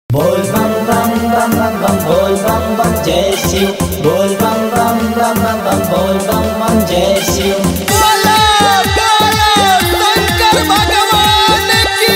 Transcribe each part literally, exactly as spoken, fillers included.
बोल बम बम बम बम बम बोल बम बम जय शिव। बोल बम बम बम बम बम बोल बम बम जय शिव। बोलो बोलो शंकर भगवान की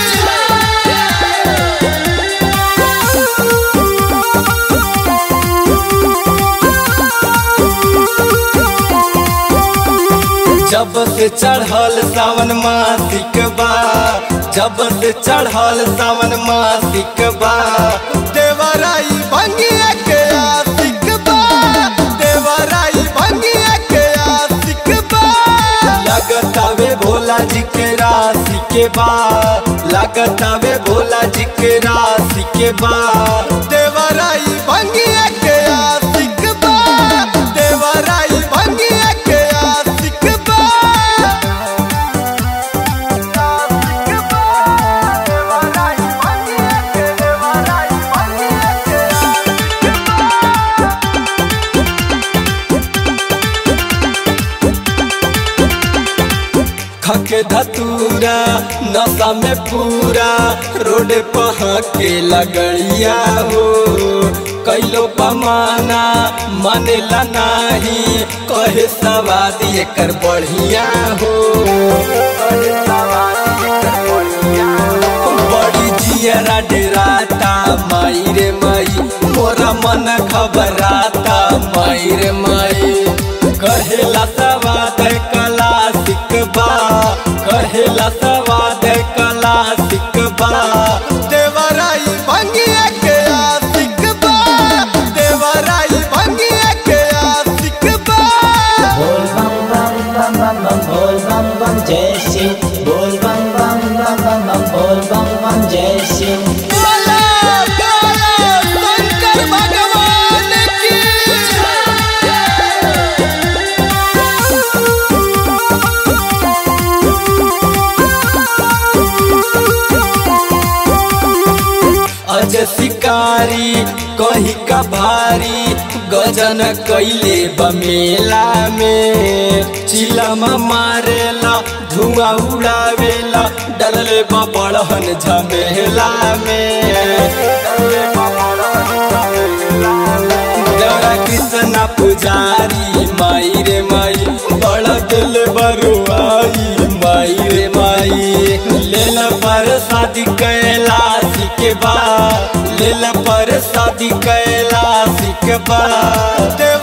जब से चढ़ल सावन मासिक बा, जब से चढ़ल सावन मासिक बा, देवराई भंगिया के आशिक बा, देवराई भंगिया के आशिक बा। लगतावे भोला जी के राशि के बा, लगतावे भोला जी के राशि के बा, देवराई भंगिया के आशिक बा, देवराई भंगिया के आशिक बा। खके धतूरा नशा में पूरा रोड पहा के लगड़िया हो, कैलो पमाना मानेला नाही, कहे सवाद एकर बढ़िया हो। बड़ी जियरा डेराता माई रे माई, मोरा मन घबराता माई रे माई। कहेला सवाद कला सिकबा, कहेला सवाद कला सिकबा, देवराई भंगिया के आशिक बा, देवराई भंगिया के आशिक बा। बोल बम बम बम बम बम बोल बम बम जय शिव। बोल बम बम बम बम बम बोल बम बम जय शिव। बोलो बोलो शंकर भगवान की अज शिकारी कही का भारी, गजन कैले बमेला में, चिलम मारेला धुआं उड़ावेला, डलले बड़हन झमेला में। देवरा कृष्णा पुजारी माई रे माई, बड़ा दिल बरुआई माई रे माई। लेल पर शादी कैलाशी के बा, लेल पर शादी कैलाशी के बा।